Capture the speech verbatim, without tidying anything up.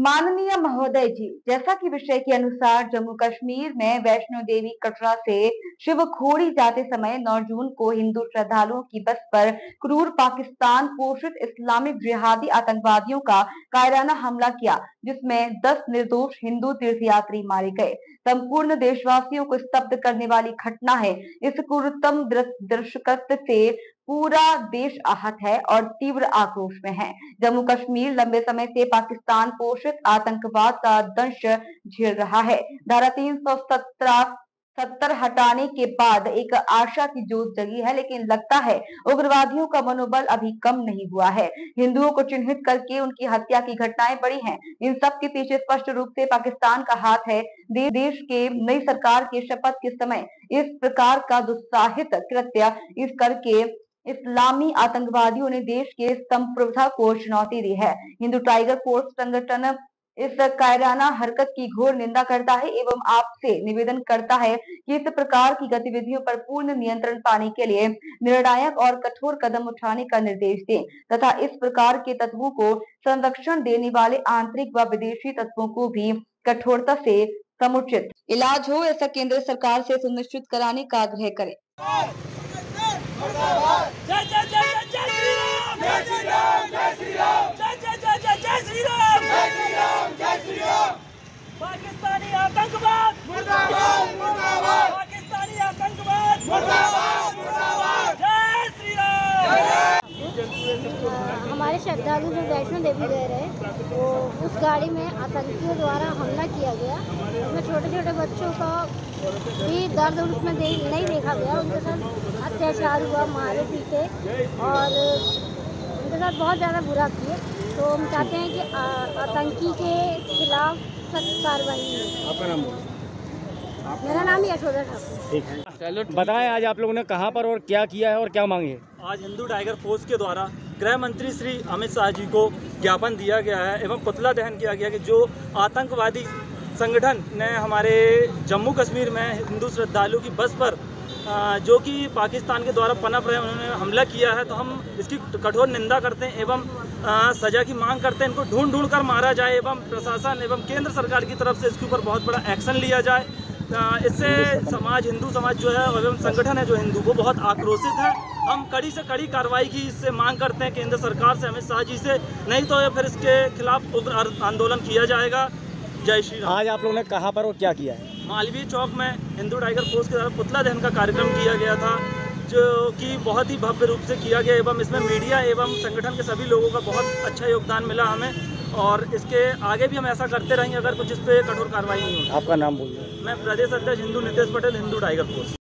माननीय महोदय जी, जैसा कि विषय के अनुसार जम्मू कश्मीर में वैष्णो देवी कटरा से शिव खोड़ी जाते समय नौ जून को हिंदू श्रद्धालुओं की बस पर क्रूर पाकिस्तान पोषित इस्लामिक जिहादी आतंकवादियों का कायराना हमला किया, जिसमें दस निर्दोष हिंदू तीर्थयात्री मारे गए। संपूर्ण देशवासियों को स्तब्ध करने वाली घटना है। इस क्रूरतम दृश्यकृत्य से पूरा देश आहत है और तीव्र आक्रोश में है। जम्मू कश्मीर लंबे समय से पाकिस्तान पोषित आतंकवाद का दंश झेल रहा है। धारा तीन सौ सत्रह सत्तर हटाने के बाद एक आशा की ज्योत जगी है, लेकिन लगता है उग्रवादियों का मनोबल अभी कम नहीं हुआ है। हिंदुओं को चिन्हित करके उनकी हत्या की घटनाएं बढ़ी हैं। इन सब के पीछे स्पष्ट रूप से पाकिस्तान का हाथ है। देश के नई सरकार के शपथ के समय इस प्रकार का दुस्साहित कृत्य इस करके इस्लामी आतंकवादियों ने देश के संप्रभुता को चुनौती दी है। हिंदू टाइगर फोर्स संगठन इस कायराना हरकत की घोर निंदा करता है एवं आपसे निवेदन करता है कि इस प्रकार की गतिविधियों पर पूर्ण नियंत्रण पाने के लिए निर्णायक और कठोर कदम उठाने का निर्देश दें तथा इस प्रकार के तत्वों को संरक्षण देने वाले आंतरिक व विदेशी तत्वों को भी कठोरता से समुचित इलाज हो, ऐसा केंद्र सरकार से सुनिश्चित कराने का आग्रह करें। जय जय जय जय श्री राम, जय श्री राम, जय श्री राम, जय जय जय जय जय श्री राम, जय श्री राम, जय श्री राम। पाकिस्तानी आतंकवाद मुर्दाबाद, मुर्दाबाद। पाकिस्तानी आतंकवाद मुर्दाबाद, मुर्दाबाद। जय श्री राम। हमारे श्रद्धालु जो वैष्णो देवी गए रहे, वो उस गाड़ी में आतंकियों द्वारा हमला किया गया। उसमें छोटे छोटे बच्चों का भी दर्द उसमें दे, नहीं देखा गया। उनके साथ अत्याचार हुआ, मारे पीटे और उनके साथ बहुत ज़्यादा बुरा किए। तो हम चाहते हैं कि आतंकी के खिलाफ सख्त कार्रवाई हो। आपका नाम? मेरा नाम यशोदा ठाकुर। ठीक है, चलो बताएं आज आप लोगों ने कहां पर और क्या किया है और क्या मांगे है? आज हिंदू टाइगर फोर्स के द्वारा गृह मंत्री श्री अमित शाह जी को ज्ञापन दिया गया है एवं पुतला दहन किया गया कि जो आतंकवादी संगठन ने हमारे जम्मू कश्मीर में हिंदू श्रद्धालु की बस पर जो कि पाकिस्तान के द्वारा पनप रहे उन्होंने हमला किया है, तो हम इसकी कठोर निंदा करते हैं एवं सज़ा की मांग करते हैं। इनको ढूंढ ढूंढ कर मारा जाए एवं प्रशासन एवं केंद्र सरकार की तरफ से इसके ऊपर बहुत बड़ा एक्शन लिया जाए। इससे समाज, हिंदू समाज जो है एवं संगठन है जो हिंदू, वो बहुत आक्रोशित है। हम कड़ी से कड़ी कार्रवाई की इससे मांग करते हैं केंद्र सरकार से, अमित शाह जी से, नहीं तो फिर इसके खिलाफ उग्र आंदोलन किया जाएगा। जय श्री राम। आज आप लोगों ने कहां पर और क्या किया है? मालवीय चौक में हिंदू टाइगर फोर्स के द्वारा पुतला दहन का कार्यक्रम किया गया था, जो कि बहुत ही भव्य रूप से किया गया एवं इसमें मीडिया एवं संगठन के सभी लोगों का बहुत अच्छा योगदान मिला हमें, और इसके आगे भी हम ऐसा करते रहेंगे अगर कुछ इस पर कठोर कार्रवाई नहीं होगी। आपका नाम बोलिए। मैं प्रदेश अध्यक्ष हिंदू नितेश पटेल, हिंदू टाइगर फोर्स।